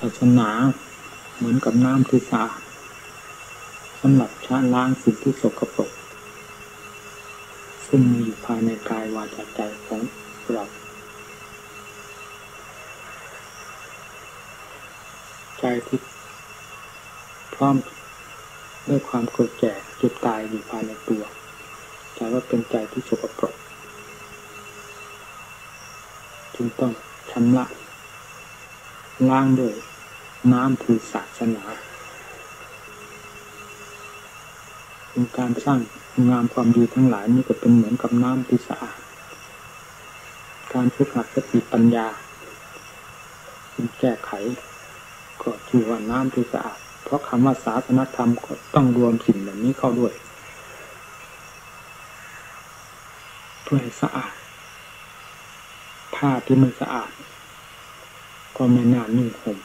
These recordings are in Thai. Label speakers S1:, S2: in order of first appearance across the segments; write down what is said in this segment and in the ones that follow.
S1: าสนาเหมือนกับน้ำที่สะอาดสำหรับชะล้างสิ่งที่สกปรกซึ่งมีอยู่ภายในกายวาจาใจของเราใจที่พร้อมด้วยความเกิดแก่เจ็บตายอยู่ภายในตัวใจว่าเป็นใจที่สกปรกจึงต้องชำระล้างด้วยน้ำคือศาสนาเป็นการสร้างงามความดีทั้งหลายนี่ก็เป็นเหมือนกับน้ำที่สะอาดการฝึกหัดสติปัญญาแก้ไขก็ชื่อว่าน้ำที่สะอาดเพราะคำว่าศาสนธรรมก็ต้องรวมสิ่งเหล่านี้เข้าด้วยเพื่อให้สะอาดผ้าที่ไม่สะอาดก็ไม่น่านุ่งห่ม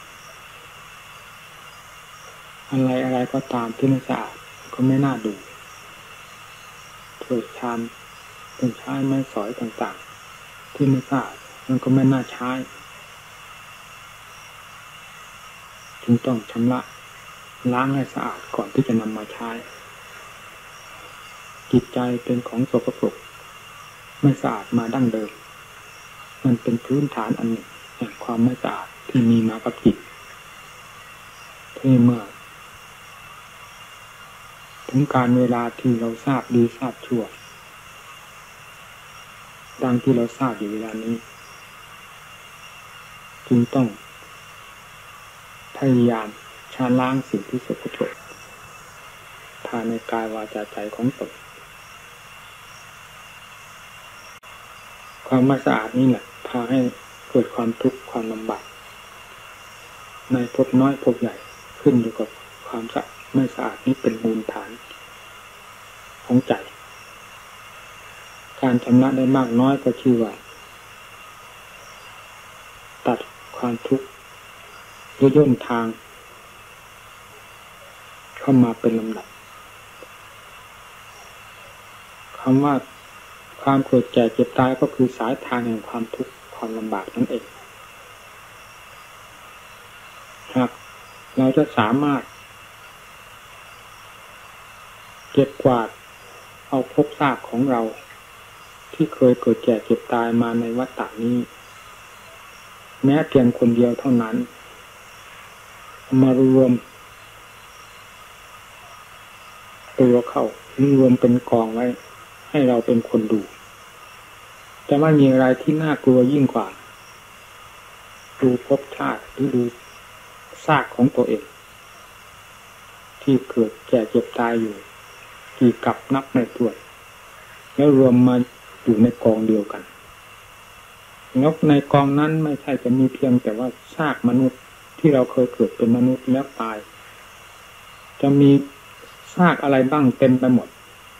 S1: อะไรก็ตามที่ไม่สะอาดก็ไม่น่าดูถ้วยชามเป็นใช้ไม้สอยต่างๆที่ไม่สะอาดมันก็ไม่น่าใช้จึงต้องชำระล้างให้สะอาดก่อนที่จะนำมาใช้จิตใจเป็นของสกปรกไม่สะอาดมาดั้งเดิมมันเป็นพื้นฐานอันหนึ่งแห่งความไม่สะอาดที่มีมากับจิตที่เมื่อถึงการเวลาที่เราทราบดีทราบชั่วดังที่เราทราบอยู่เวลานี้จึงต้องพยายามชะล้างสิ่งที่สกปรกภายในกายวาจาใจของตนความไม่สะอาดนี่แหละพาให้เกิดความทุกข์ความลำบากในภพน้อยภพใหญ่ขึ้นอยู่กับความไม่สะอาดนี้เป็นมูลฐานของใจการชำระได้มากน้อยก็ชื่อว่าตัดความทุกข์หรือย่นทางเข้ามาเป็นลำดับคำว่าความเกิดแก่เจ็บตายก็คือสายทางแห่งความทุกข์ความลำบากนั่นเองหากเราจะสามารถเก็บกวาดเอาภพซากของเราที่เคยเกิดแก่เจ็บตายมาในวัฏฏะนี้แม้เพียงคนเดียวเท่านั้นมารวมตัวเข้ารวมเป็นกองไว้ให้เราเป็นคนดูจะไม่มีอะไรที่น่ากลัวยิ่งกว่าดูภพชาติหรือดูซากของตัวเองที่เกิดแก่เจ็บตายอยู่กี่กับนับในตัวแล้วรวมมาอยู่ในกองเดียวกันแล้วในกองนั้นไม่ใช่จะมีเพียงแต่ว่าซากมนุษย์ที่เราเคยเกิดเป็นมนุษย์แล้วตายจะมีซากอะไรบ้างเต็มไปหมด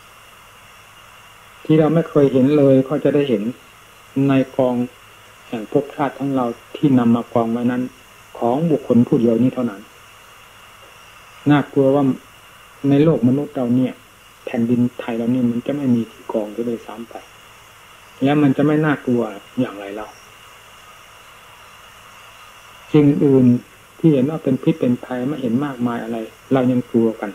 S1: ที่เราไม่เคยเห็นเลยก็จะได้เห็นในกองแห่งภพชาติของเราที่นำมากองไว้นั้นของบุคคลผู้เดียวนี้เท่านั้นน่ากลัวว่าในโลกมนุษย์เราเนี่ยแผ่นดินไทยเรานี่มันจะไม่มีที่กองก็เลยซ้ำไปแล้วมันจะไม่น่ากลัวอย่างไรเราสิ่งอื่นที่เห็นว่าเป็นพิษเป็นภัยไม่เห็นมากมายอะไรเรายังกลัวกัน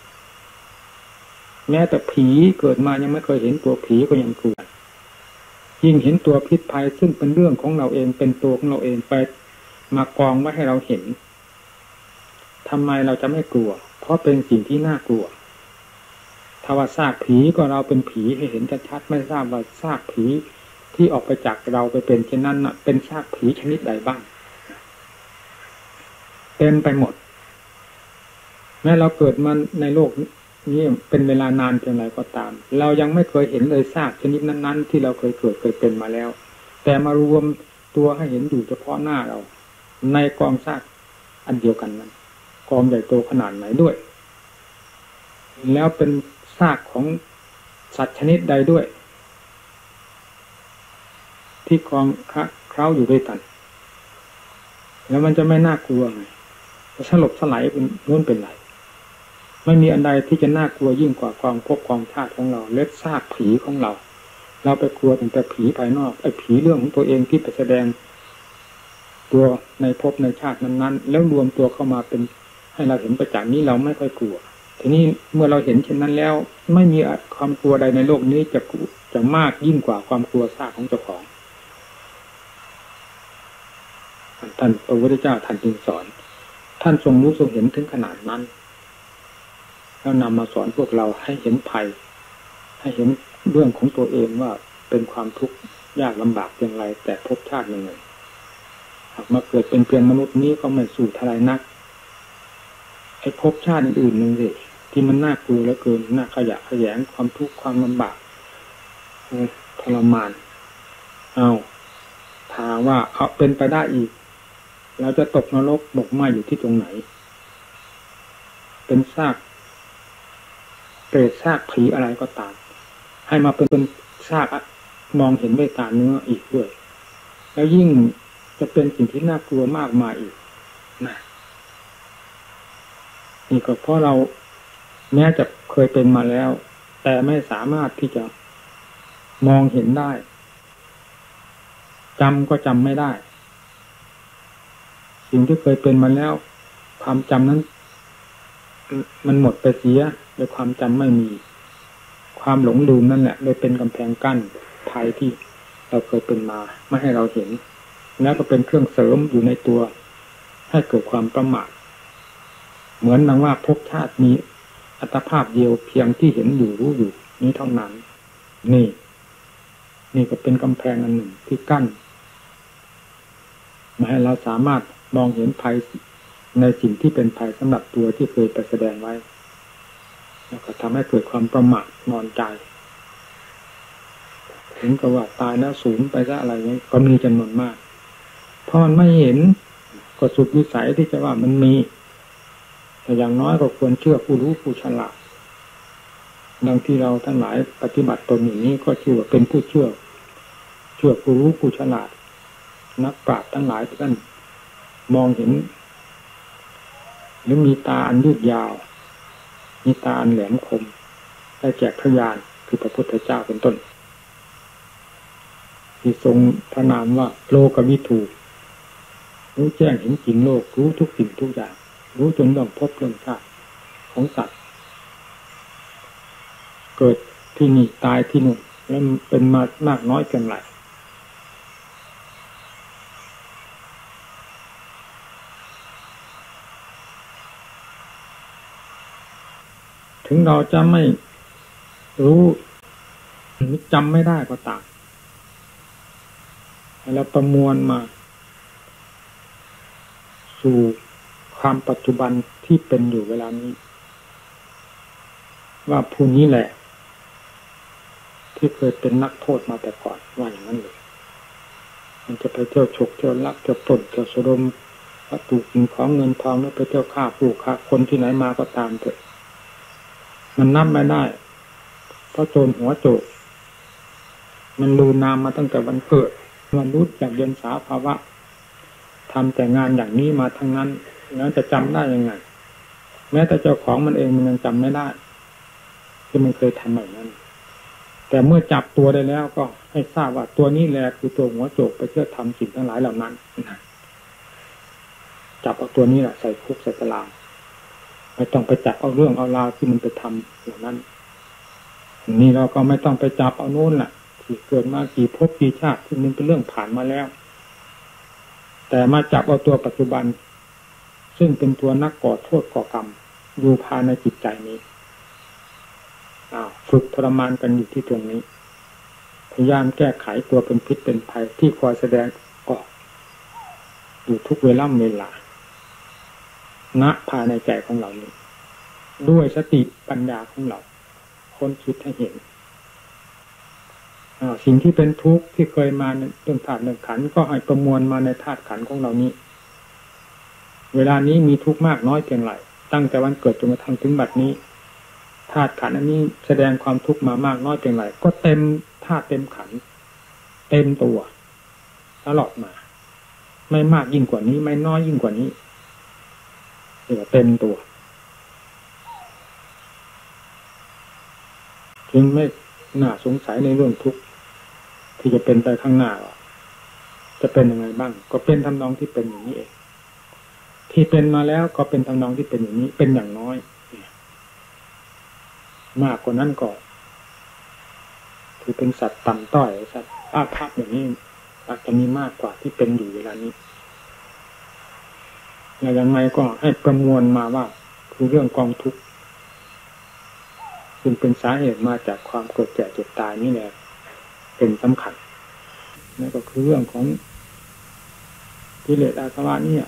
S1: แม้แต่ผีเกิดมายังไม่เคยเห็นตัวผีก็ยังกลัวยิ่งเห็นตัวพิษภัยซึ่งเป็นเรื่องของเราเองเป็นตัวของเราเองไปมากองไว้ให้เราเห็นทำไมเราจะไม่กลัวเพราะเป็นสิ่งที่น่ากลัวถ้าว่าซากผีก็เราเป็นผีให้เห็นชัดๆไม่ทราบว่าซากผีที่ออกไปจากเราไปเป็นเช่นนั้นเป็นซากผีชนิดใดบ้างเต็มไปหมดแม้เราเกิดมาในโลกนี้เป็นเวลานานเพียงไรก็ตามเรายังไม่เคยเห็นเลยซากชนิดนั้นๆที่เราเคยเกิดเคยเป็นมาแล้วแต่มารวมตัวให้เห็นอยู่เฉพาะหน้าเราในกองซากอันเดียวกันนั้นกองใหญ่โตขนาดไหนด้วยแล้วเป็นซากของสัตว์ชนิดใดด้วยที่กองเคล้าอยู่ด้วยกันแล้วมันจะไม่น่ากลัวไงจะสลบสลายเป็นล้วนเป็นไรไม่มีอันใดที่จะน่ากลัวยิ่งกว่ากองภพกองชาติของเราเล็กซากผีของเราไปกลัวแต่ผีภายนอกไอ้ผีเรื่องของตัวเองที่ไปแสดงตัวในภพในชาตินั้นๆแล้วรวมตัวเข้ามาเป็นให้เราเห็นประจักษ์นี้เราไม่ค่อยกลัวทีนี้เมื่อเราเห็นเช่นนั้นแล้วไม่มีความกลัวใดในโลกนี้จะมากยิ่งกว่าความกลัวซากของเจ้าของท่านพระพุทธเจ้าท่านจึงสอนท่านทรงรู้ทรงเห็นถึงขนาดนั้นแล้วนำมาสอนพวกเราให้เห็นภัยให้เห็นเรื่องของตัวเองว่าเป็นความทุกข์ยากลำบากอย่างไรแต่ภพชาติหนึ่งหากมาเกิดเป็นเพียงมนุษย์นี้ก็ไม่สู้ทลายนักไอ้ภพชาติอื่นๆนึงสิที่มันน่ากลัวเหลือเกินน่าขยะแขยงความทุกข์ความลำบากทรมานเอาถามว่าเอาเป็นไปได้อีกเราจะตกนรกบกไหม้อยู่ที่ตรงไหนเป็นซากเปรตซากผีอะไรก็ตามให้มาเป็นซากมองเห็นด้วยตาเนื้ออีกด้วยแล้วยิ่งจะเป็นสิ่งที่น่ากลัวมากมายอีกนะนี่ก็เพราะเราแม้จะเคยเป็นมาแล้วแต่ไม่สามารถที่จะมองเห็นได้จำก็จำไม่ได้สิ่งที่เคยเป็นมาแล้วความจำนั้นมันหมดไปเสียโดยความจำไม่มีความหลงลืมนั่นแหละเลยเป็นกำแพงกั้นภัยที่เราเคยเป็นมาไม่ให้เราเห็นแล้วก็เป็นเครื่องเสริมอยู่ในตัวให้เกิดความประมาทเหมือนดังว่าภพชาติมีอัตภาพเดียวเพียงที่เห็นอยู่รู้อยู่นี้เท่านั้นนี่ก็เป็นกำแพงอันหนึ่งที่กั้นไม่ให้เราสามารถมองเห็นภัยในสิ่งที่เป็นภัยสำหรับตัวที่เคยไปแสดงไว้แล้วก็ทำให้เกิดความประมาทนอนใจถึงกับว่าตายแล้วสูญไปซะอะไรนี้ก็มีจำนวนมากเพราะมันไม่เห็นก็สุดวิสัยที่จะว่ามันมีแต่อย่างน้อยก็ควรเชื่อผู้รู้ผู้ฉลาดดังที่เราทั้งหลายปฏิบัติตนอย่างนี้ก็ชื่อว่าเป็นผู้เชื่อผู้รู้ผู้ฉลาดนักปราชญ์ทั้งหลายท่านมองเห็นหรือมีตาอันยืดยาวมีตาอันแหลมคมได้แก่พระญาณคือพระพุทธเจ้าเป็นต้นที่ทรงพระนามว่าโลกวิถูรู้แจ้งเห็นจริงโลกรู้ทุกสิ่งทุกอย่างรู้จนเรื่องภพเรื่องชาติของสัตว์เกิดที่นี่ตายที่นู่นแล้วเป็นมามากน้อยเพียงไรถึงเราจะไม่รู้หรือจำไม่ได้ก็ตามเราประมวลมาสู่ความปัจจุบันที่เป็นอยู่เวลานี้ว่าผู้นี้แหละที่เคยเป็นนักโทษมาแต่ก่อนว่าอย่างนั้นเลยมันจะไปเที่ยวฉกเที่ยวลักเที่ยวปล้นเที่ยวสะดมวัตถุสิ่งของเงินทองแล้วไปเที่ยวฆ่าผู้ฆ่าคนที่ไหนมาก็ตามเถอะมันนับไม่ได้เพราะโจรหัวโจกมันลืนนามมาตั้งแต่วันเกิดมันรู้จักเรียนสาภาวะทำแต่งานอย่างนี้มาทั้งนั้นแล้วจะจำได้ยังไงแม้แต่เจ้าของมันเองมันยังจำไม่ได้ที่มันเคยทำแบบนั้นแต่เมื่อจับตัวได้แล้วก็ให้ทราบว่าตัวนี้แหละคือตัวหัวโจกไปเชื่อทำสิ่งทั้งหลายเหล่านั้นจับเอาตัวนี้แหละใส่คุกใส่ตารางไม่ต้องไปจับเอาเรื่องเอาราวที่มันไปทำอย่างนั้นนี่เราก็ไม่ต้องไปจับเอาโน่นแหละที่เกิดมากี่ภพกี่ชาติที่มันเป็นเรื่องผ่านมาแล้วแต่มาจับเอาตัวปัจจุบันซึ่งเป็นตัวนักก่อโทษก่อกรรมอยู่ภายในจิตใจนี้ฝึกทรมานกันอยู่ที่ตรงนี้พยายามแก้ไขตัวเป็นพิษเป็นภัยที่คอยแสดงออกอยู่ทุกเวลาณภายในใจของเรานี้ด้วยสติปัญญาของเราค้นคิดให้เห็นสิ่งที่เป็นทุกข์ที่เคยมาในเรื่องธาตุเรื่องขันธ์ก็ให้ประมวลมาในธาตุขันธ์ของเรานี้เวลานี้มีทุกข์มากน้อยเพียงไรตั้งแต่วันเกิดจนกระทั่งถึงบัดนี้ธาตุขันธ์อันนี้แสดงความทุกข์มามากน้อยเพียงไรก็เต็มธาตุเต็มขันธ์เต็มตัวตลอดมาไม่มากยิ่งกว่านี้ไม่น้อยยิ่งกว่านี้เรียกว่าเต็มตัวจึงไม่น่าสงสัยในเรื่องทุกข์ที่จะเป็นไปข้างหน้าจะเป็นยังไงบ้างก็เป็นทำนองที่เป็นอย่างนี้เองที่เป็นมาแล้วก็เป็นทำนองที่เป็นอย่างนี้เป็นอย่างน้อยมากกว่านั้นก็คือเป็นสัตว์ต่ำต้อยสัตว์อาภัพอย่างนี้อาจจะมีมากกว่าที่เป็นอยู่เวลานี้อย่างไรก็ให้ประมวลมาว่าคือเรื่องกองทุกข์ซึ่งเป็นสาเหตุมาจากความเกิดแก่เจ็บตายนี่แหละเป็นสำคัญนั่นก็คือเรื่องของกิเลสอาสวะเนี่ย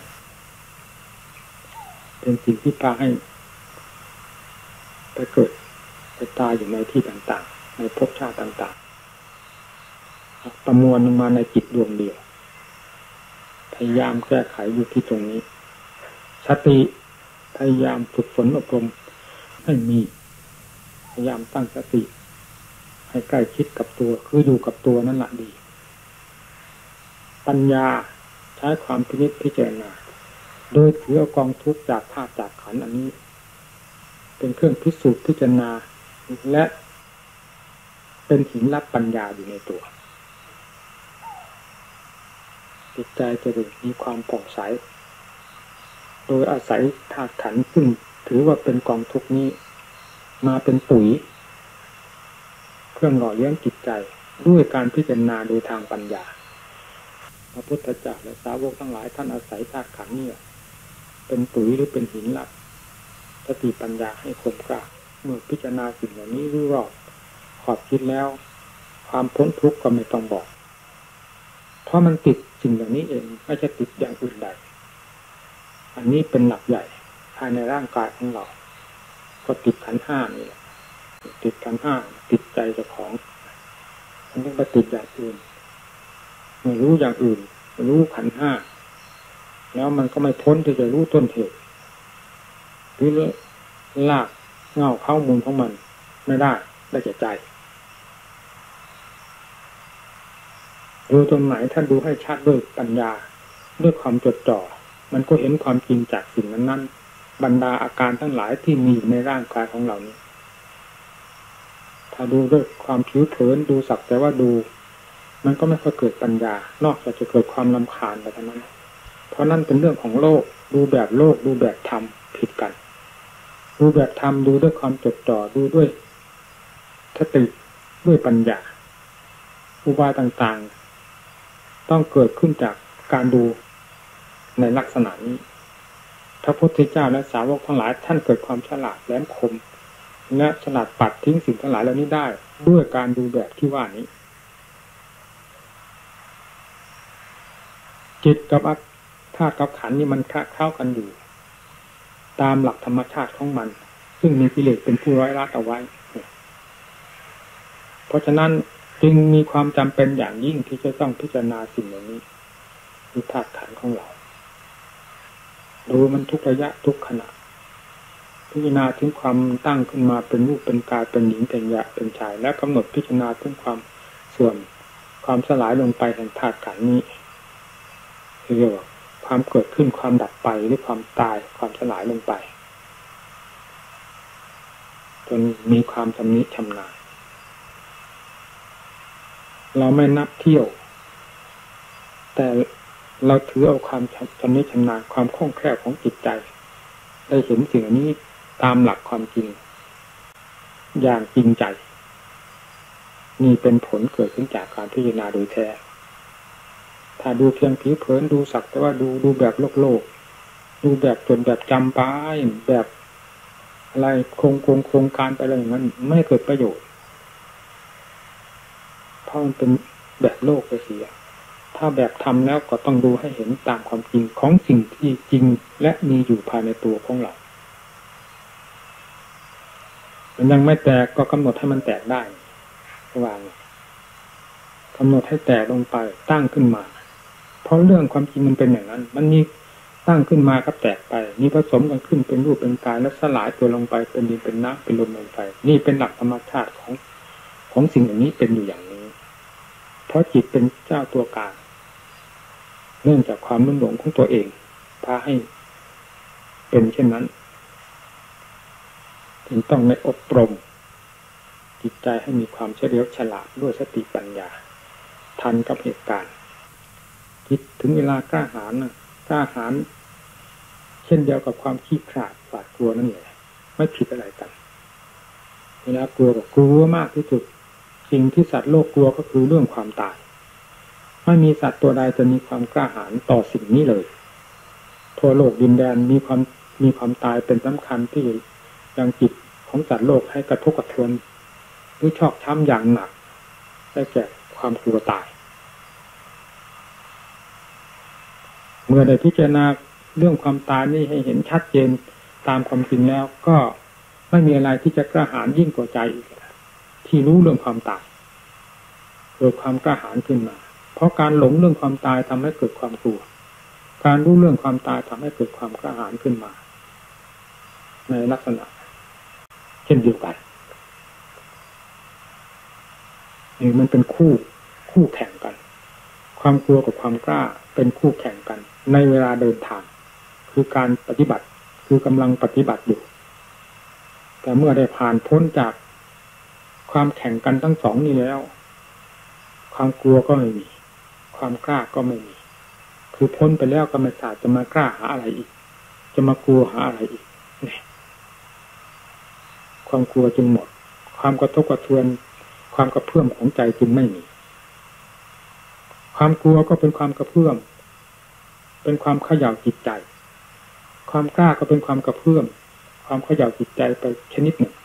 S1: เป็นสิ่งที่พาให้ไปเกิดไปตายอยู่ในที่ต่างๆในภพชาติต่างๆประมวลลงมาในจิตดวงเดียวพยายามแก้ไขอยู่ที่ตรงนี้สติพยายามฝึกฝนอบรมให้มีพยายามตั้งสติให้ใกล้ชิดกับตัวคืออยู่กับตัวนั่นแหละดีปัญญาใช้ความพินิจพิจารณาโดยถือเอากองทุกข์จากธาตุจากขันธ์อันนี้เป็นเครื่องพิสูจน์พิจารณาและเป็นหินรับปัญญาอยู่ในตัวจิตใจจะมีความผ่องใสโดยอาศัยธาตุขันธ์ซึ่งถือว่าเป็นกองทุกข์นี้มาเป็นปุ๋ยเครื่องหล่อเลี้ยงจิตใจด้วยการพิจารณาโดยทางปัญญาพระพุทธเจ้าและสาวกทั้งหลายท่านอาศัยธาตุขันธ์นี้เป็นปุ๋ยหรือเป็นหินหลักสติปัญญาให้คมกล้าเมื่อพิจารณาสิ่งเหล่านี้รู้รอบขอบคิดแล้วความพ้นทุกข์ก็ไม่ต้องบอกเพราะมันติดสิ่งเหล่านี้เองไม่ใช่ติดอย่างอื่นใดอันนี้เป็นหลักใหญ่ภายในร่างกายของเราก็ติดขันธ์ห้านี่แหละติดขันธ์ห้าติดใจเจ้าของมันต้องไปติดอย่างอื่นไม่รู้อย่างอื่นรู้ขันธ์ห้าแล้วมันก็ไม่พ้นที่จะรู้ต้นเหตุหรือลากเงาเข้ามูลของมันไม่ได้แก่ใจดูตรงไหนท่านดูให้ชัดด้วยปัญญาด้วยความจดจ่อมันก็เห็นความจริงจากสิ่งนั้นๆบรรดาอาการทั้งหลายที่มีในร่างกายของเรานี้ถ้าดูด้วยความผิวเผินดูสักแต่ว่าดูมันก็ไม่ค่อยเกิดปัญญานอกจากจะเกิดความรำคาญไปเท่านั้นเพราะนั่นเป็นเรื่องของโลกดูแบบโลกดูแบบธรรมผิดกันดูแบบธรรมดูด้วยความจดจ่อดูด้วยสติด้วยปัญญาอุบายต่างๆต้องเกิดขึ้นจากการดูในลักษณะนี้พระพุทธเจ้าและสาวกทั้งหลายท่านเกิดความฉลาดแหลมคมและฉลาดปัดทิ้งสิ่งทั้งหลายเหล่านี้ได้ด้วยการดูแบบที่ว่านี้จิตกับธาตุกับขันธ์นี่มันเข้ากันอยู่ตามหลักธรรมชาติของมันซึ่งมีกิเลสเป็นผู้ร้อยรัดเอาไว้เพราะฉะนั้นจึงมีความจำเป็นอย่างยิ่งที่จะต้องพิจารณาสิ่งเหล่านี้คือธาตุขันธ์ของเราดูมันทุกระยะทุกขณะพิจารณาถึงความตั้งขึ้นมาเป็นรูปเป็นกายเป็นหญิงเป็นหญิงเป็นชายและกำหนดพิจารณาถึงความเสื่อมความสลายลงไปแห่งธาตุขันธ์นี้เรียกว่าความเกิดขึ้นความดับไปหรือความตายความสลายลงไปจนมีความชำนิชำนาญเราไม่นับเที่ยวแต่เราถือเอาความชำนิชำนาญความคล่องแคล่วของจิตใจได้เห็นสิ่งนี้ตามหลักความจริงอย่างจริงใจนี่เป็นผลเกิดขึ้นจากการพิจารณาโดยแท้ถ้าดูเพียงผิวเผินดูสักแต่ว่าดูแบบโลกดูแบบจนแบบจำไปแบบอะไรโครงการไปอะไรอย่างนั้นไม่เกิดประโยชน์เพราะมันเป็นแบบโลกไปเสียถ้าแบบทำแล้วก็ต้องดูให้เห็นตามความจริงของสิ่งที่จริงและมีอยู่ภายในตัวของเรามันยังไม่แตกก็กำหนดให้มันแตกได้วางกำหนดให้แตกลงไปตั้งขึ้นมาเพราะเรื่องความจริงมันเป็นอย่างนั้นมันมีตั้งขึ้นมาก็แตกไปมีผสมกันขึ้นเป็นรูปเป็นกายแล้วสลายตัวลงไปเป็นดินเป็นน้ำเป็นลมเป็นไฟนี่เป็นหลักธรรมชาติของสิ่งอย่างนี้เป็นอยู่อย่างนี้เพราะจิตเป็นเจ้าตัวการเนื่องจากความลุ่มหลงของตัวเองพาให้เป็นเช่นนั้นจึงต้องในอบรมจิตใจให้มีความเฉลียวฉลาดด้วยสติปัญญาทันกับเหตุการณ์กิผิดถึงเวลากล้าหาญนะกล้าหาญเช่นเดียวกับความขี้ขลาดหวาดกลัวนั่นแหละไม่ผิดอะไรกันเวลากลัวก็กลัวมากที่สุดสิ่งที่สัตว์โลกกลัวก็คือเรื่องความตายไม่มีสัตว์ตัวใดจะมีความกล้าหาญต่อสิ่งนี้เลยทั่วโลกดินแดนมีความตายเป็นสำคัญที่ยังจิตของสัตว์โลกให้กระทบกระเทือนหรือชอกช้ำอย่างหนักได้แก่ความกลัวตายเมื่อได้พิจารณาเรื่องความตายนี่ให้เห็นชัดเจนตามความจริงแล้วก็ไม่มีอะไรที่จะกระหายยิ่งกว่าใจอีกที่รู้เรื่องความตายเกิดความกระหายขึ้นมาเพราะการหลงเรื่องความตายทำให้เกิดความกลัวการรู้เรื่องความตายทำให้เกิดความกระหายขึ้นมาในลักษณะเช่นเดียวกันนี่มันเป็นคู่แข่งกันความกลัวกับความกล้าเป็นคู่แข่งกันในเวลาเดินทางคือการปฏิบัติคือกำลังปฏิบัติอยู่แต่เมื่อได้ผ่านพ้นจากความแข่งกันทั้งสองนี้แล้วความกลัวก็ไม่มีความกล้าก็ไม่มีคือพ้นไปแล้วก็ไม่สามารถจะมากล้าหาอะไรอีกจะมากลัวหาอะไรอีกนี่ความกลัวจึงหมดความกระทบกระเทือนความกระเพื่อมของใจจึงไม่มีความกลัวก็เป็นความกระเพื่อมเป็นความเขย่าจิตใจความกล้าก็เป็นความกระเพื่อมความเขย่าจิตใจไปชนิดหนึ่ง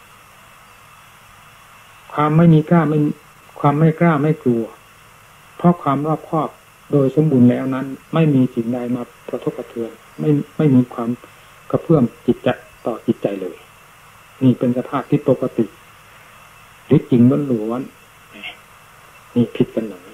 S1: ความไม่มีกล้าไม่ความไม่กล้าไม่กลัวเพราะความรอบคอบโดยสมบูรณ์แล้วนั้นไม่มีสิ่งใดมากระทบกระเทือนไม่มีความกระเพื่อมจิตใจต่อจิตใจเลยนี่เป็นสภาพที่ปกติหรือจริงล้วนๆนี่ผิดกันหน่อย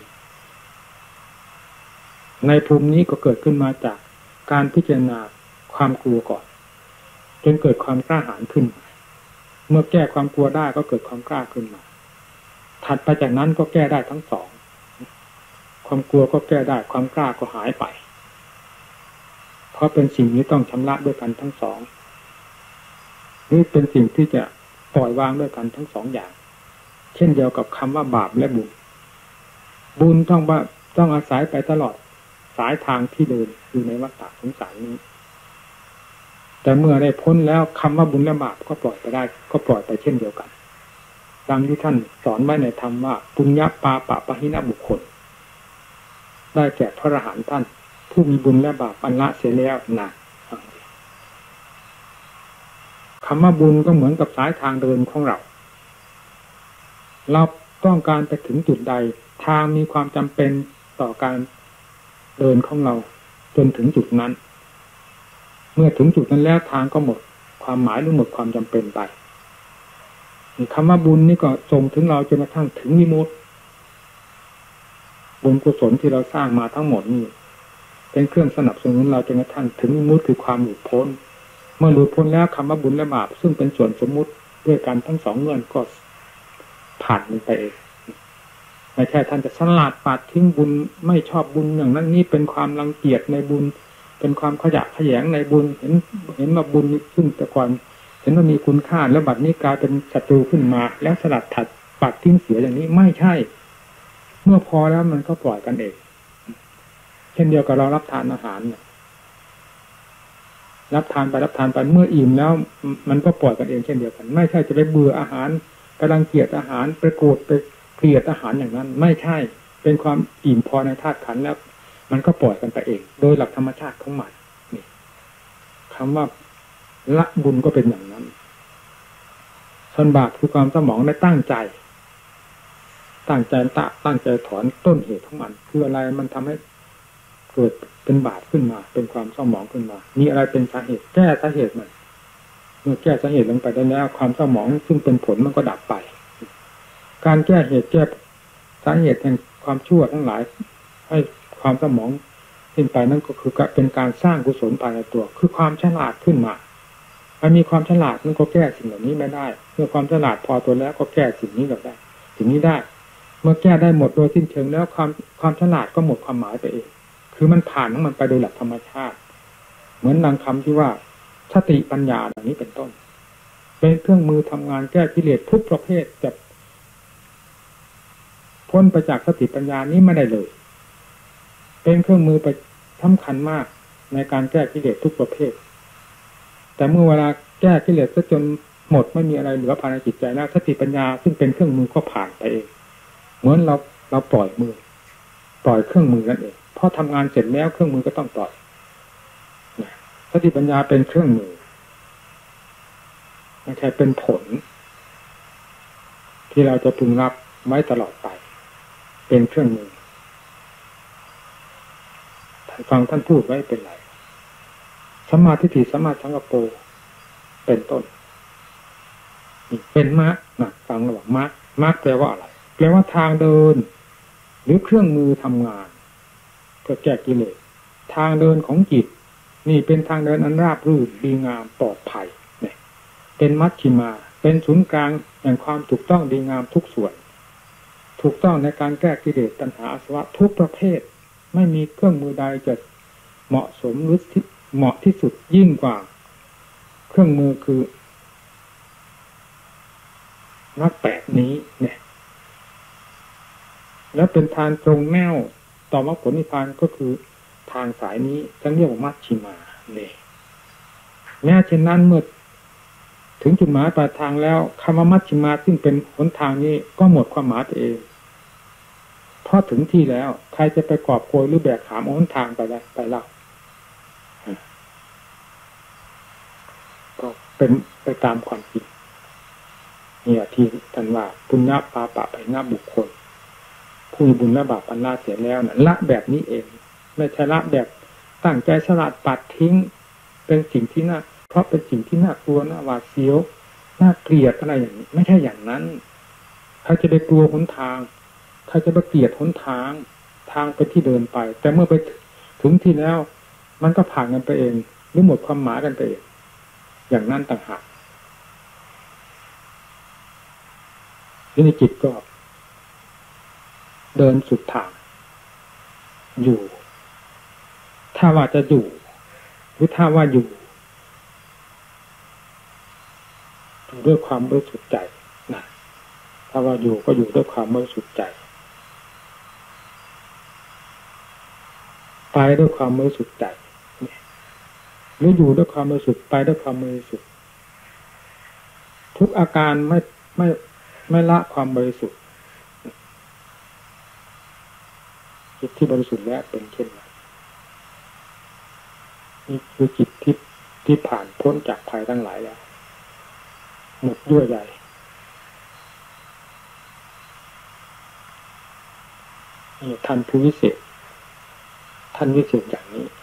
S1: ในภูมินี้ก็เกิดขึ้นมาจากการพิจารณาความกลัวก่อนจนเกิดความกล้าหาญขึ้นเมื่อแก้ความกลัวได้ก็เกิดความกล้าขึ้นมาถัดไปจากนั้นก็แก้ได้ทั้งสองความกลัวก็แก้ได้ความกล้าก็หายไปเพราะเป็นสิ่งนี้ต้องชำระด้วยกันทั้งสองนี่เป็นสิ่งที่จะปล่อยวางด้วยกันทั้งสองอย่างเช่นเดียวกับคำว่าบาปและบุญต้องอาศัยไปตลอดสายทางที่เดินอยู่ในวัฏฏะสงสารนี้แต่เมื่อได้พ้นแล้วคำว่าบุญและบาปก็ปล่อยไปได้ก็ปล่อยไปเช่นเดียวกันดังที่ท่านสอนไว้ในธรรมว่าปุญญปาปะปะหินะบุคคลได้แก่พระอรหันต์ท่านผู้มีบุญและบาปอันละเสียแล้วนะคำว่าบุญก็เหมือนกับสายทางเดินของเราต้องการไปถึงจุดใดทางมีความจำเป็นต่อการเดินของเราจนถึงจุดนั้นเมื่อถึงจุดนั้นแล้วทางก็หมดความหมายหรือหมดความจำเป็นไปคำว่าบุญนี่ก็ส่งถึงเราจนกระทั่งถึงวิมุตติบุญกุศลที่เราสร้างมาทั้งหมดนี่เป็นเครื่องสนับสนุนเราจนกระทั่งถึงวิมุตติคือความหลุดพ้นเมื่อหลุดพ้นแล้วคำว่าบุญและบาปซึ่งเป็นส่วนสมมุติด้วยกันทั้งสองเงื่อนก็ผ่านมันไปเองไม่ใช่ท่านจะสลัดปัดทิ้งบุญไม่ชอบบุญอย่างนั้นนี่เป็นความรังเกียจในบุญเป็นความขยะแขยงในบุญเห็นว่าบุญซึ่งแต่ก่อนเห็นว่ามีคุณค่าแล้วบัดนี้กลายเป็นศัตรูขึ้นมาแล้วสลัดถัดปัดทิ้งเสียอย่างนี้ไม่ใช่เมื่อพอแล้วมันก็ปล่อยกันเองเช่นเดียวกับเรารับทานอาหารเนี่ยรับทานไปเมื่ออิ่มแล้วมันก็ปล่อยกันเองเช่นเดียวกันไม่ใช่จะไปเบื่ออาหารกำลังเกลียดอาหารไปโกรธไปเกลียดอาหารอย่างนั้นไม่ใช่เป็นความอิ่มพอในธาตุขันธ์แล้วมันก็ปล่อยกันไปเองโดยหลักธรรมชาติของมันนี่คำว่าละบุญก็เป็นอย่างนั้นส่วนบาปคือความสมองได้ตั้งใจถอนต้นเหตุของมันคืออะไรมันทำให้เกิดเป็นบาปขึ้นมาเป็นความเศร้าหมองขึ้นมามีอะไรเป็นสาเหตุแก้สาเหตุมันเมื่อแก้สาเหตุลงไปได้แล้วความเศร้าหมองซึ่งเป็นผลมันก็ดับไปการแก้เหตุแก้สาเหตุแห่งความชั่วทั้งหลายให้ความเศร้าหมองสิ้นไปนั่นก็คือเป็นการสร้างกุศลภายในตัวคือความฉลาดขึ้นมาถ้ามีความฉลาดมันก็แก้สิ่งเหล่านี้ไม่ได้เมื่อความฉลาดพอตัวแล้วก็แก้สิ่งนี้ได้สิ่งนี้ได้เมื่อแก้ได้หมดโดยสิ้นเชิงแล้วความฉลาดก็หมดความหมายไปเองคือมันผ่านของมันไปโดยหลักธรรมชาติเหมือนดังคำที่ว่าสติปัญญาอย่างนี้เป็นต้นเป็นเครื่องมือทำงานแก้กิเลสทุกประเภทจะพ้นไปจากสติปัญญานี้ไม่ได้เลยเป็นเครื่องมือไปสำคัญมากในการแก้กิเลสทุกประเภทแต่เมื่อเวลาแก้กิเลสซะจนหมดไม่มีอะไรเหลือภายในจิตใจแล้วสติปัญญาซึ่งเป็นเครื่องมือก็ผ่านไปเองเหมือนเราปล่อยมือปล่อยเครื่องมือนั่นเองเพราะทำงานเสร็จแล้วเครื่องมือก็ต้องปล่อยสติปัญญาเป็นเครื่องมือไม่ใช่เป็นผลที่เราจะพึงรับไว้ตลอดไปเป็นเครื่องมือฟังท่านพูดไว้เป็นไรสัมมาทิฏฐิสัมมาสังกัปโปเป็นต้นเป็นมรรคนะฟังระหว่างมรรคแปลว่าอะไรแปลว่าทางเดินหรือเครื่องมือทำงานเพื่อแก้กิเลสทางเดินของจิตนี่เป็นทางเดินอันราบรื่นดีงามปลอดภัยเนี่ยเป็นมัชฌิมาเป็นศูนย์กลางแห่งความถูกต้องดีงามทุกส่วนถูกต้องในการแก้กิเลสตัณหาอาสวะทุกประเภทไม่มีเครื่องมือใดจะเหมาะสมหรือเหมาะที่สุดยิ่งกว่าเครื่องมือคือมรรคแปดนี้เนี่ยแล้วเป็นทางตรงแนวต่อมรรคผลนิพพานก็คือทางสายนี้จะเรียกว่ามัชฌิมาเนี่ยแม้เช่นนั้นเมื่อถึงจุดหมายปลายทางแล้วคำว่ามัชฌิมาซึ่งเป็นหนทางนี้ก็หมดความหมายไปเองเพราะถึงที่แล้วใครจะไปกอบโกยหรือแบกหามหนทางไปแล้วไปเล่าก็เป็นไปตามความจริงเนี่ยที่ท่านว่าปุญญาปาปะไปหน้าบุคคลผู้มีบุญและบาปอันละเสียแล้วนะละแบบนี้เองไม่ใช่ละแบบตั้งใจสลัดปัดทิ้งเป็นสิ่งที่น่าเพราะเป็นสิ่งที่น่ากลัวน่าหวาดเสียวน่าเกลียดอะไรอย่างนี้ไม่ใช่อย่างนั้นใครจะไปกลัวหนทางใครจะไปเกลียดหนทางไปที่เดินไปแต่เมื่อไปถึงที่แล้วมันก็ผ่านกันไปเองหรือหมดความหมายกันไปเองอย่างนั้นต่างหากที่ในจิตก็เดินสุดทางอยู่ถ้าว่าจะอยู่หรือถ้าว่าอยู่ด้วยความบริสุทธิ์ใจนะถ้าว่าอยู่ก็อยู่ด้วยความบริสุทธิ์ใจไปด้วยความบริสุทธิ์ใจหรืออยู่ด้วยความบริสุทธิ์ไปด้วยความบริสุทธิ์ทุกอาการไม่ละความบริสุทธิ์จิตที่บริสุทธิ์แล้วเป็นเช่นนั้นนี่คือจิตที่ผ่านพ้นจากภัยทั้งหลายแล้วหมดด้วยใหญ่นี่ท่านผู้วิเศษท่านวิเศษอย่างนี้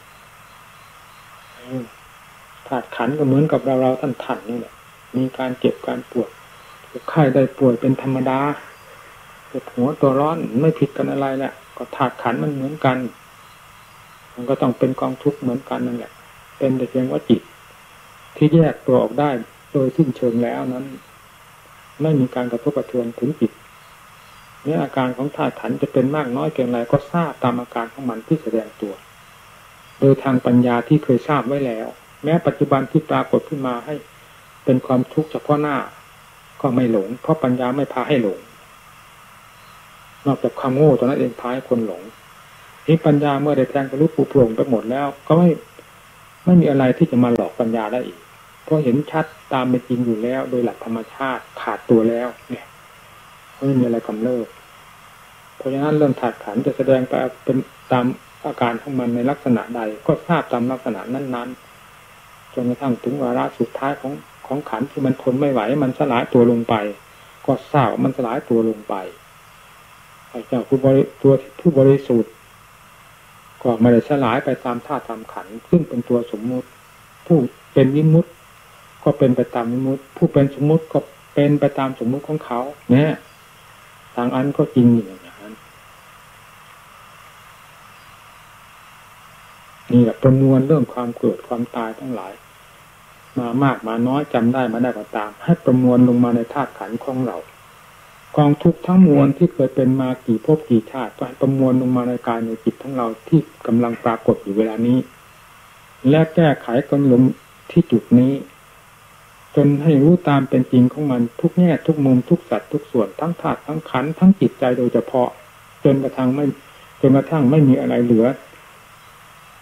S1: ธาตุขันธ์ก็เหมือนกับเราท่านนี่แหละมีการเจ็บการปวดไข้ได้ป่วยเป็นธรรมดาปวดหัวตัวร้อนไม่ผิดกันอะไรแหละก็ธาตุขันธ์มันเหมือนกันมันก็ต้องเป็นกองทุกข์เหมือนกันนั่นแหละเป็นแต่เพียงว่าจิตที่แยกตัวออกได้โดยสิ้นเชิงแล้วนั้นไม่มีการกระทบกระเทือนถึงจิตเนี่ยอาการของธาตุขันธ์จะเป็นมากน้อยเพียงไรก็ทราบตามอาการของมันที่แสดงตัวโดยทางปัญญาที่เคยทราบไว้แล้วแม้ปัจจุบันที่ปรากฏขึ้นมาให้เป็นความทุกข์เฉพาะหน้าก็ไม่หลงเพราะปัญญาไม่พาให้หลงนอกจากความโง่ตอนนั้นเองพาให้คนหลงที่ปัญญาเมื่อได้แทงทะลุปูโปร่งไปหมดแล้วก็ไม่มีอะไรที่จะมาหลอกปัญญาได้อีกเพราะเห็นชัดตามเป็นจริงอยู่แล้วโดยหลักธรรมชาติขาดตัวแล้วเนี่ยไม่มีอะไรกำเริบเพราะฉะนั้นเรื่องธาตุขันธ์จะแสดงไปเป็นตามอาการของมันในลักษณะใดก็ทราบตามลักษณะนั้นๆจนกระทั่งถึงวาระสุดท้ายของขันธ์ที่มันทนไม่ไหวมันสลายตัวลงไปก็ทราบมันสลายตัวลงไปไอ้เจ้าผู้บริสุทธิ์ก็ไม่ได้สลายไปตามธาตุตามขันธ์ซึ่งเป็นตัวสมมุติผู้เป็นวิมุตติก็เป็นไปตามวิมุตติผู้เป็นสมมุติก็เป็นไปตามสมมุติของเขาเนี่ยทางอันก็จริงอย่างนั้นนี่แหละประมวลเรื่องความเกิดความตายทั้งหลายมามากมาน้อยจำได้มาได้ก็ตามให้ประมวลลงมาในธาตุขันธ์ของเรากองทุกข์ทั้งมวลที่เคยเป็นมากี่ภพกี่ชาติก็ให้ประมวลลงมาในกายในจิตของเราที่กำลังปรากฏอยู่เวลานี้และแก้ไขกันลงที่จุดนี้จนให้รู้ตามเป็นจริงของมันทุกแง่ทุกมุมทุกสัดทุกส่วนทั้งธาตุทั้งขันธ์ทั้งจิตใจโดยเฉพาะจนกระทั่งไม่มีอะไรเหลือ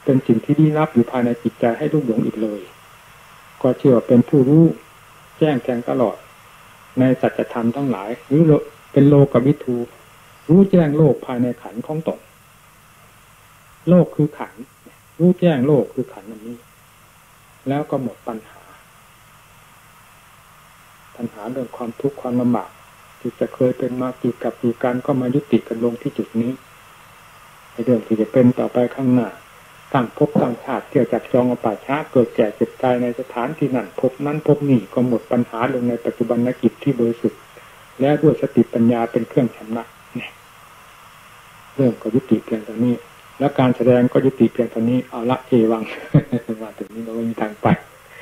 S1: เป็นสิ่งที่ลี้ลับอยู่ภายในจิตใจให้ลุ่มหลงอีกเลยก็เชื่อเป็นผู้รู้แจ้งแทงตลอดในสัจธรรมทั้งหลายหรือเป็นโลกวิทูรู้แจ้งโลกภายในขันธ์ของตนโลกคือขันธ์รู้แจ้งโลกคือขันธ์นี้แล้วก็หมดปัญหาเรื่องความทุกข์ความลำบากที่จะเคยเป็นมากี่กับกี่การก็มายุติกันลงที่จุดนี้ในเรื่องที่จะเป็นต่อไปข้างหน้าตั้งภพตั้งชาติเกี่ยวจับจองเอาป่าช้าเกิดแก่เจ็บตายในสถานที่นั้นภพนั้นภพนี้ก็หมดปัญหาลงในปัจจุบันกิจที่บริสุทธิ์และด้วยสติปัญญาเป็นเครื่องชำระเรื่องก็ยุติเพียงเท่านี้แล้วการแสดงก็ยุติเพียงเท่านี้เอาละเอวัง ว่าถึงนี้เราไม่มีทางไป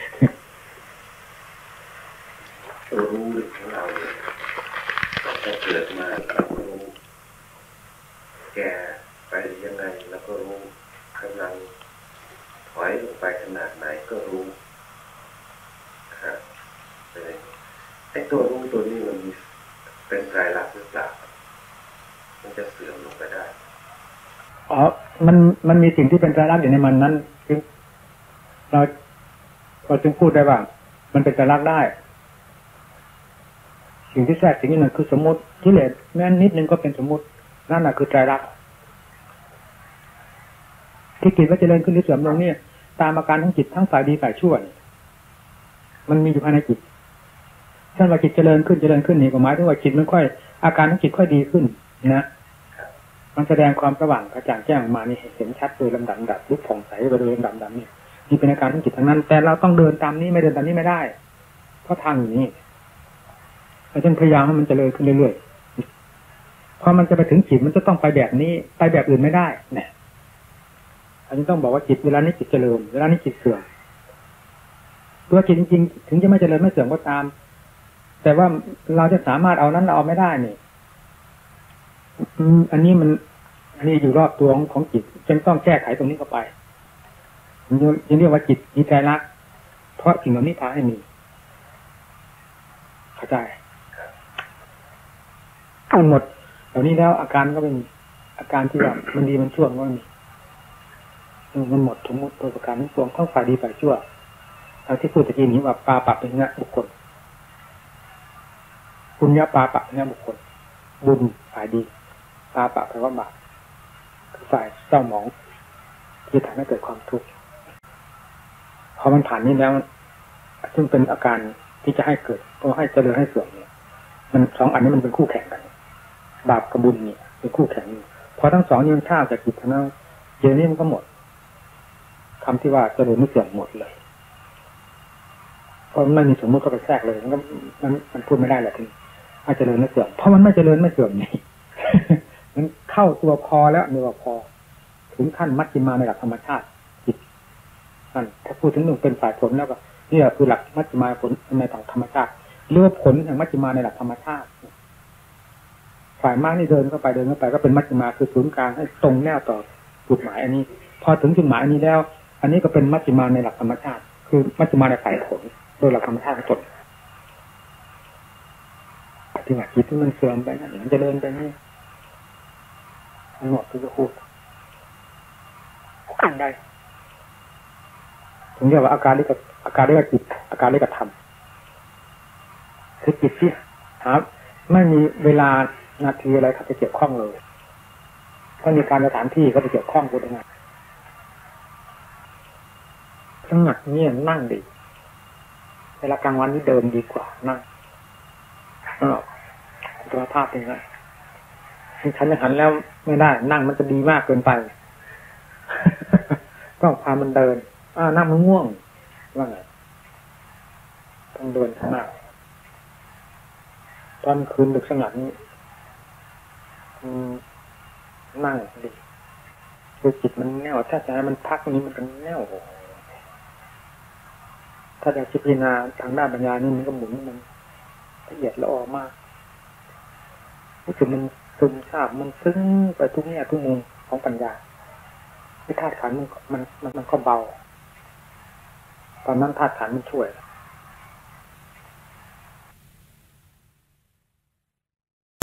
S2: ตัวรู้ของเราถ้าเกิดมาเรารู้แก่ไปยังไงแล้วก็รู้กำลังถอยลงไปขนาดไหนก็รู้ครับไอ้ตัวรู้ตัวนี้มันเป็นไตรลักษณ์หรือเปล่ามันจะเสื่อมลงไปได้
S1: มันมีสิ่งที่เป็นไตรลักษณ์อยู่ในมันนั้นเราจึงพูดได้ว่ามันเป็นไตรลักษณ์ได้สิ่งที่แทรกสิ่งนี้มันคือสมมติกิเลสแม้นิดนึงก็เป็นสมมตินั่นแหละคือไตรลักษณ์ที่จิตว่าเจริญขึ้นหรือเสื่อมลงเนี่ยตามอาการทั้งจิตทั้งฝ่ายดีฝ่ายชั่วมันมีอยู่ภายในจิตท่านว่าจิตเจริญขึ้นนี่ก็หมายถึงว่าจิตมันค่อยอาการของจิตค่อยดีขึ้นนะมันแสดงความสว่างกระจ่างแจ้งออกมานี่เห็นชัดโดยลำดับลุกผ่องใสไปโดยลำดับนี่นี่เป็นอาการของจิตทั้งนั้นแต่เราต้องเดินตามนี้ไม่เดินตามนี้ไม่ได้เพราะทางอยู่นี้เราจึงพยายามให้มันเจริญขึ้นเรื่อยๆพอมันจะไปถึงจิตมันจะต้องไปแบบนี้ไปแบบอื่นไม่ได้เนี่ยอันนี้ต้องบอกว่าจิตเวลานี้จิตเจริญเวลานี้จิตเสื่อมตัวจิตจริงๆถึงจะไม่เจริญไม่เสื่อมก็ตามแต่ว่าเราจะสามารถเอานั้นเอาไม่ได้นี่อันนี้อยู่รอบตัวของจิตจึงต้องแก้ไขตรงนี้เข้าไปยังเรียกว่าจิตมีไตรลักษณ์เพราะสิ่งเหล่านี้พาให้มีเข้าใจหมดเหล่านี้แล้วอาการก็เป็นอาการที่แบบมันดีมันชั่วก็มีมันหมดทั้งหมดตัวประการทั้งปวงทั้งฝ่ายดีฝ่ายชั่วเอาที่พูดตะกี้นี้ว่าปาปะเป็นเงี้ยบุคคลปุญญาปาปะเงี้ยบุคคลบุญฝ่ายดีปาปะแปลว่าบาปคือฝ่ายเศร้าหมองที่ทำให้เกิดความทุกข์พอมันผ่านนี้แล้วซึ่งเป็นอาการที่จะให้เกิดเพราะให้เจริญให้เสื่อมเนี่ยมันสองอันนี้มันเป็นคู่แข่งกันบาปกับบุญเนี่ยเป็นคู่แข่งพอทั้งสองนี้มันท่าจากจิตทั้งนั้นเดี๋ยวนี้มันก็หมดคำที่ว่าเจริญไม่เสื่อมหมดเลยเพราะไม่มีสมมติก็ไปแทรกเลยมันพูดไม่ได้แหละทีอาจเจริญไม่เสื่อมเพราะมันไม่เจริญไม่เสื่อมนี่ มันเข้าตัวพอแล้วนี่ว่าพอถึงขั้นมัชฌิมาในหลักธรรมชาติจิตนั่นถ้าพูดถึงหนึ่งเป็นฝ่ายผลแล้วก็นี่คือหลักมัชฌิมาผลในทางธรรมชาติเรียกว่าผลแห่งมัชฌิมาในหลักธรรมชาติฝ่ายมากนี่เดินเข้าไปก็เป็นมัชฌิมาคือศูนย์กลางให้ตรงแนวต่อจุดหมายอันนี้พอถึงจุดหมายอันนี้แล้วอันนี้ก็เป็นมัชฌิมาในหลักธรรมชาติคือมัชฌิมาในฝ่ายผลโดยหลักธรรมชาติทั้งหมดที่ว่าจิตที่มันเสื่อมไปนั่นมันจะเดินไปนี่มันหมดที่จะพูดอ่านได้ถึงเรียกว่าอาการเรียกจิตอาการเรียกธรรมคือจิตที่ครับไม่มีเวลานาทีอะไรเขาจะเกี่ยวข้องเลยถ้ามีการสถานที่เขาจะเกี่ยวข้องพูดง่ายสงัดเงียบนั่งดีเวลากลางวันนี่เดินดีกว่านั่งตัวภาพเป็นไงฉันจะหันแล้วไม่ได้นั่งมันจะดีมากเกินไปต้องพามันเดินนั่งมันง่วงว่าไงต้องเดินข้างหน้าตอนคืนดึกสงัดนี้นั่งดีคือจิตมันแน่วถ้าจะให้มันพักนี้มันก็แน่วถ้าจะพิจารณาทางด้านปัญญานี่มันก็หมุนมันละเอียดละออมากรู้สึกมันซึมซาบมันซึ้งไปทุกแง่ทุกมุมของปัญญาที่ธาตุขันธ์มันก็เบาตอนนั้นธาตุขันธ์มันช่วย